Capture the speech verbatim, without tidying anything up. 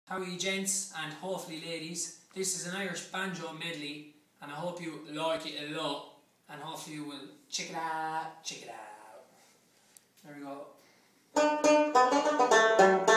How are you gents and hopefully ladies? This is an Irish banjo medley and I hope you like it a lot and hopefully you will check it out, check it out. There we go.